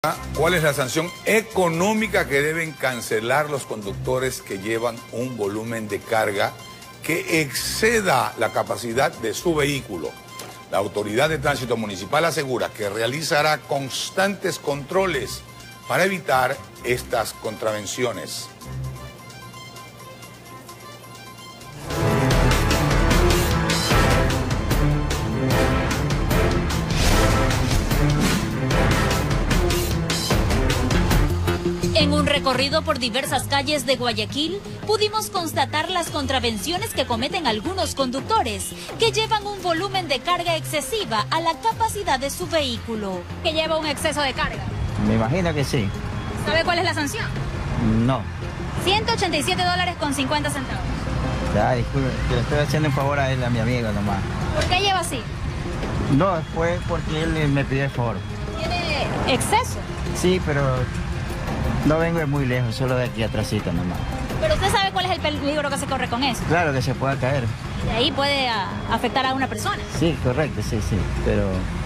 ¿Cuál es la sanción económica que deben cancelar los conductores que llevan un volumen de carga que exceda la capacidad de su vehículo? La Autoridad de Tránsito Municipal asegura que realizará constantes controles para evitar estas contravenciones. En un recorrido por diversas calles de Guayaquil, pudimos constatar las contravenciones que cometen algunos conductores que llevan un volumen de carga excesiva a la capacidad de su vehículo. ¿Que lleva un exceso de carga? Me imagino que sí. ¿Sabe cuál es la sanción? No. $187.50. Ya, disculpe, que le estoy haciendo un favor a él, a mi amigo nomás. ¿Por qué lleva así? No, fue porque él me pidió el favor. ¿Tiene exceso? Sí, pero no vengo de muy lejos, solo de aquí atrásito nomás. ¿Pero usted sabe cuál es el peligro que se corre con eso? Claro que se pueda caer. Y de ahí puede afectar a una persona. Sí, correcto, sí, pero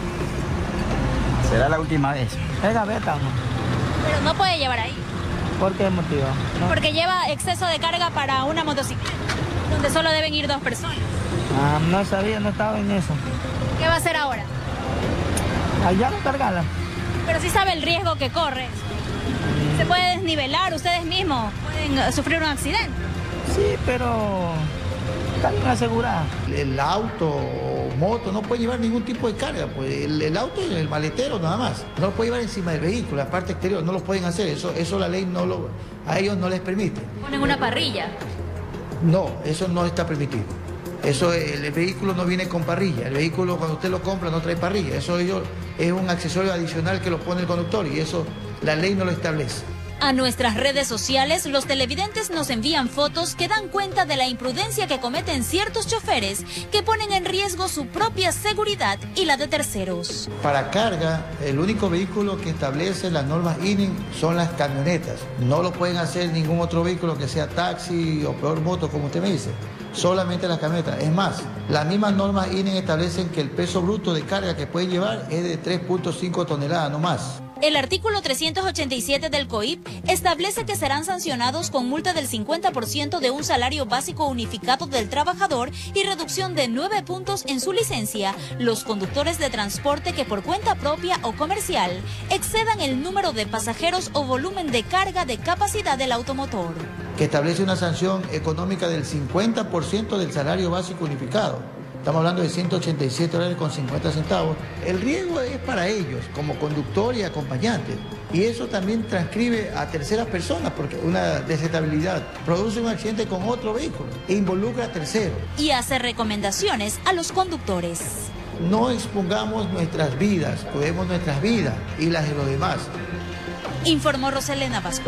será la última vez. Es gaveta, ¿no? Pero no puede llevar ahí. ¿Por qué motivo? No. Porque lleva exceso de carga para una motocicleta, donde solo deben ir 2 personas. No sabía, no estaba en eso. ¿Qué va a hacer ahora? Allá no cargala. Pero sí sabe el riesgo que corre. Se puede desnivelar, ustedes mismos pueden sufrir un accidente. Sí, pero está bien asegurada. El auto o moto no puede llevar ningún tipo de carga, pues el auto es el maletero nada más. No lo puede llevar encima del vehículo, la parte exterior, no lo pueden hacer, eso la ley a ellos no les permite. Ponen una parrilla. No, eso no está permitido. Eso, el vehículo no viene con parrilla, el vehículo cuando usted lo compra no trae parrilla, eso es un accesorio adicional que lo pone el conductor y eso la ley no lo establece. A nuestras redes sociales, los televidentes nos envían fotos que dan cuenta de la imprudencia que cometen ciertos choferes que ponen en riesgo su propia seguridad y la de terceros. Para carga, el único vehículo que establece las normas INEN son las camionetas. No lo pueden hacer ningún otro vehículo que sea taxi o peor moto, como usted me dice. Solamente las camionetas. Es más, las mismas normas INEN establecen que el peso bruto de carga que pueden llevar es de 3.5 toneladas, no más. El artículo 387 del COIP establece que serán sancionados con multa del 50% de un salario básico unificado del trabajador y reducción de 9 puntos en su licencia los conductores de transporte que por cuenta propia o comercial excedan el número de pasajeros o volumen de carga de capacidad del automotor. Que establece una sanción económica del 50% del salario básico unificado. Estamos hablando de $187.50. El riesgo es para ellos, como conductor y acompañante. Y eso también transcribe a terceras personas, porque una desestabilidad produce un accidente con otro vehículo e involucra a terceros. Y hace recomendaciones a los conductores. No expongamos nuestras vidas, cuidemos nuestras vidas y las de los demás. Informó Roselena Vasco.